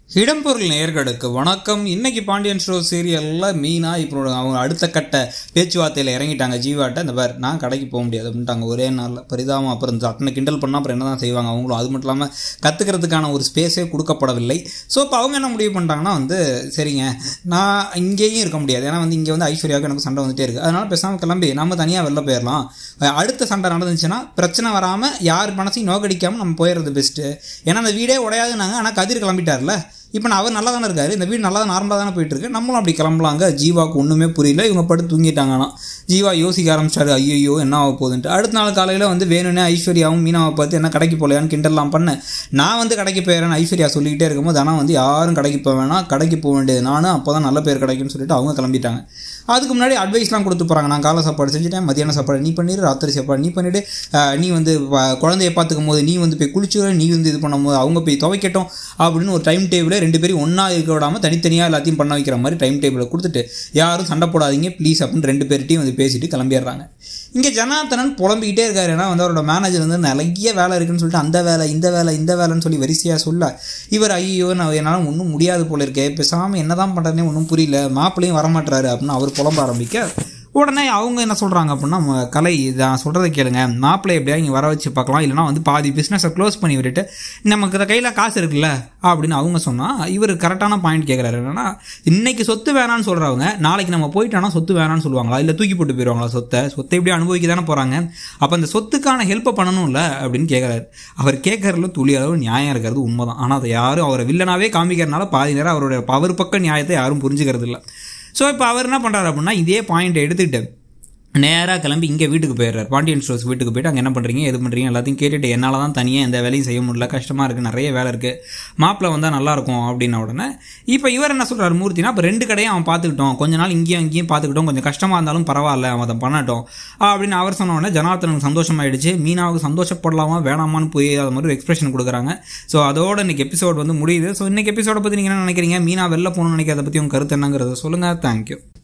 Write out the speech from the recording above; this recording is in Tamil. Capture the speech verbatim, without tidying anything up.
இடம்பொருள் நேயர்களுக்கு வணக்கம். இன்னைக்கு பாண்டியன் ஸ்டோர்ஸ் சீரியல்ல மீனா இப்போ அவங்க அடுத்த கட்ட பேச்சுவார்த்தையில் இறங்கிட்டாங்க. ஜீவாட்ட இந்த பேர் நான் கடைக்கு போக முடியாது அப்படின்ட்டாங்க ஒரே நாளில். பரிதாபம். அப்புறம் அத்தனை கிண்டல் பண்ணால் அப்புறம் என்ன தான் செய்வாங்க அவங்களும். அது மட்டும் இல்லாமல் கற்றுக்கிறதுக்கான ஒரு ஸ்பேஸே கொடுக்கப்படவில்லை. ஸோ இப்போ அவங்க என்ன முடிவு பண்ணிட்டாங்கன்னா வந்து சரிங்க நான் இங்கேயும் இருக்க முடியாது, ஏன்னா வந்து இங்கே வந்து ஐஸ்வர்யாவுக்கு எனக்கு சண்டை வந்துட்டே இருக்குது, அதனால் பேசாமல் கிளம்பி நம்ம தனியாக வெளில போயிடலாம். அடுத்த சண்டை நடந்துச்சுன்னா பிரச்சனை வராமல் யார் மனசையும் நோக்கடிக்காமல் நம்ம போயிடுறது பெஸ்ட்டு. ஏன்னா அந்த வீடே உடையாதுனாங்க. ஆனால் கதிர் கிளம்பிட்டார்ல, இப்போ நான் அவர் நல்லா தானே இருக்காரு, இந்த வீடு நல்லா தான் நார்மலாக தானே போயிட்டுருக்கு, நம்மளும் அப்படி கிளம்பலாங்க. ஜீவாவுக்கு ஒன்றுமே புரியல. இவங்க படுத்து தூங்கிட்டாங்கன்னா ஜீவா யோசிக்க ஆரம்பிச்சாரு, ஐயோ என்ன ஆக போகுதுன்ட்டு. அடுத்த நாள் காலையில் வந்து வேணும்னே ஐஸ்வர்யாவும் மீனாவை பார்த்து என்ன கடைக்கு போகலையான்னு கிண்டல்லாம் பண்ணேன். நான் வந்து கடைக்கு போயிடறேன்னு ஐஸ்வர்யா சொல்லிக்கிட்டே இருக்கும்போது ஆனால் வந்து யாரும் கடைக்கு போக வேணாம், கடைக்கு போக வேண்டியது நானும், அப்போ தான் நல்ல பேர் கிடைக்குன்னு சொல்லிட்டு அவங்க கிளம்பிட்டாங்க. அதுக்கு முன்னாடி அட்வைஸ்லாம் கொடுத்து போகிறாங்க. நான் காலை சாப்பாடு செஞ்சுட்டேன், மதியான சாப்பாடு நீ பண்ணிடு, ராத்திரி சாப்பாடு நீ பண்ணிவிடு, நீ வந்து குழந்தைய பார்த்துக்கும் போது நீ வந்து போய் குளிச்சுட, நீ வந்து இது பண்ணும்போது அவங்க போய் துவைக்கட்டும் அப்படின்னு ஒரு டைம் டேபிளை ரெண்டு பேரும் ஒன்றா இருக்க விடாமல் தனித்தனியாக எல்லாத்தையும் பண்ண வைக்கிற மாதிரி டைம் டேபிளை கொடுத்துட்டு யாரும் சண்டை போடாதீங்க ப்ளீஸ் அப்படின்னு ரெண்டு பேர்ட்டையும் வந்து பேசிட்டு கிளம்பிடுறாங்க. இங்கே ஜனார்த்தனன் புலம்பிக்கிட்டே இருக்காரு. ஏன்னா வந்து அவரோட மேனேஜர் வந்து நிறைய வேலை இருக்குன்னு சொல்லிட்டு அந்த வேலை இந்த வேலை இந்த வேலைன்னு சொல்லி வரிசையாக சொல்ல இவர் ஐயோ நான் என்னால் ஒன்றும் முடியாது போல இருக்கே, பேசாமல் என்ன தான் பண்ணுறதுனே ஒன்றும் புரியல, மாப்பிள்ளையும் வரமாட்டாரு அப்படின்னு அவர் புலம்ப ஆரம்பிக்க உடனே அவங்க என்ன சொல்கிறாங்க அப்படின்னா கலை நான் சொல்கிறத கேளுங்க, மாப்பிள்ளை எப்படியா இங்கே வர வச்சு பார்க்கலாம், இல்லைனா வந்து பாதி பிஸ்னஸை க்ளோஸ் பண்ணி விட்டுட்டு நமக்கு கையில் காசு இருக்குல்ல அப்படின்னு அவங்க சொன்னால் இவர் கரெக்டான பாயிண்ட் கேட்குறாரு. என்னன்னா இன்னைக்கு சொத்து வேணான்னு சொல்கிறவங்க நாளைக்கு நம்ம போயிட்டோன்னா சொத்து வேணான்னு சொல்லுவாங்களா, இல்லை தூக்கி போட்டு போயிடுவாங்களா சொத்தை? சொத்தை எப்படி அனுபவிக்க தானே போகிறாங்க, அப்போ அந்த சொத்துக்கான ஹெல்ப்பை பண்ணணும்ல அப்படின்னு கேட்குறாரு. அவர் கேட்கறதுல துளி அளவு நியாயம் இருக்கிறது உண்மைதான். ஆனால் அதை யாரும் அவரை வில்லனாவே காமிக்கிறதுனால பாதி நேரம் அவருடைய பவர் பக்க நியாயத்தை யாரும் புரிஞ்சுக்கிறது இல்லை. ஸோ இப்போ அவர் என்ன பண்ணுறாரு அப்படின்னா இதே பாயிண்ட்டை எடுத்துக்கிட்டு நேராக கிளம்பி இங்கே வீட்டுக்கு போயிடுறாரு. பாண்டியன் ஸ்டோர்ஸ் வீட்டுக்கு போய்ட்டு அங்கே என்ன பண்ணுறீங்க எது பண்ணுறீங்க எல்லாத்தையும் கேட்டுட்டு என்னால் தான் தனியாக எந்த வேலையும் செய்ய முடியல, கஷ்டமாக இருக்குது, நிறைய வேலை இருக்குது, மாப்பிள்ளை வந்தால் நல்லாயிருக்கும் அப்படின்ன உடனே இப்போ இவர் என்ன சொல்கிறார் மூர்த்தினா, இப்போ ரெண்டு கடையும் அவன் பார்த்துக்கிட்டோம், கொஞ்ச நாள் இங்கேயும் இங்கேயும் பார்த்துக்கிட்டோம், கொஞ்சம் கஷ்டமாக இருந்தாலும் பரவாயில்ல அவன் அதை பண்ணட்டும் அப்படின்னு அவர் சொன்ன உடனே ஜனார்த்தனுக்கு சந்தோஷமாயிடுச்சு. மீனாவுக்கு சந்தோஷப்படலாமா வேணாமான்னு போய் அது மாதிரி ஒரு எக்ஸ்பிரஷன் கொடுக்குறாங்க. ஸோ அதோட இன்றைக்கி எபிசோட் வந்து முடியுது. ஸோ இன்றைக்கி எபிசோடை பற்றி நீங்கள் என்ன நினைக்கிறீங்க, மீனா வெளில போகணும்னு நினைக்கிறத பற்றி உங்கள் கருத்து என்னங்கிறத சொல்லுங்கள். தேங்க்யூ.